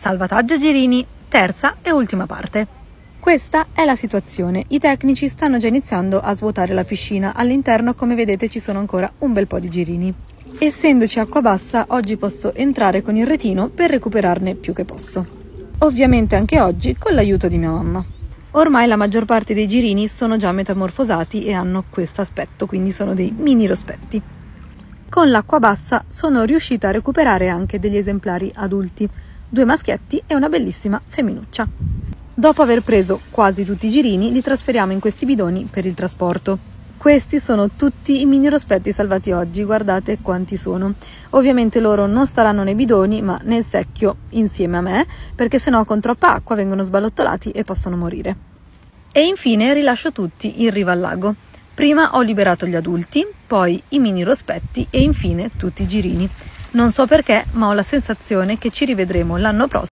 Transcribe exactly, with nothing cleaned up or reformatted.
Salvataggio girini, terza e ultima parte. Questa è la situazione, i tecnici stanno già iniziando a svuotare la piscina, all'interno come vedete ci sono ancora un bel po' di girini. Essendoci acqua bassa, oggi posso entrare con il retino per recuperarne più che posso. Ovviamente anche oggi con l'aiuto di mia mamma. Ormai la maggior parte dei girini sono già metamorfosati e hanno questo aspetto, quindi sono dei mini rospetti. Con l'acqua bassa sono riuscita a recuperare anche degli esemplari adulti, due maschietti e una bellissima femminuccia. Dopo aver preso quasi tutti i girini, li trasferiamo in questi bidoni per il trasporto. Questi sono tutti i mini rospetti salvati oggi, guardate quanti sono. Ovviamente loro non staranno nei bidoni, ma nel secchio insieme a me, perché sennò con troppa acqua vengono sballottolati e possono morire. E infine rilascio tutti in riva al lago. Prima ho liberato gli adulti, poi i mini rospetti e infine tutti i girini. Non so perché, ma ho la sensazione che ci rivedremo l'anno prossimo